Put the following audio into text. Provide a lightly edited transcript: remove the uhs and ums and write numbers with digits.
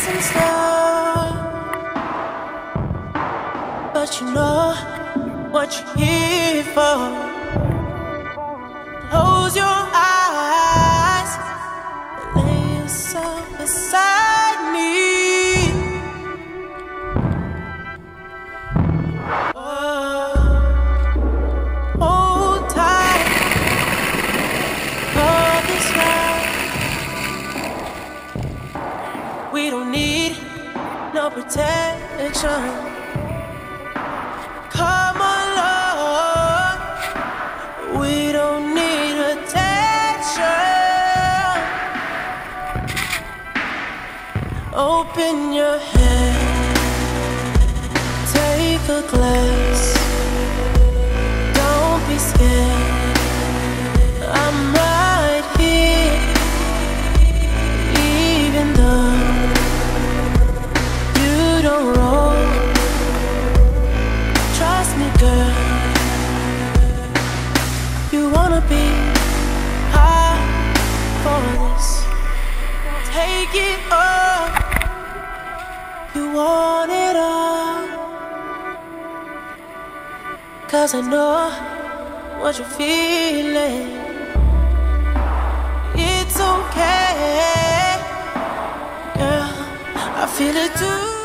and slow, but you know what you're here for. Close your eyes, lay yourself beside me. Hold tight for this ride. We don't need no protection. Come along, we don't need attention. Open your head, take a glass. Don't be scared, I'm right here. Even though you don't roll, trust me, girl. You wanna be high for this. Take it all. You want it all. 'Cause I know what you're feeling. It's okay, girl, I feel it too.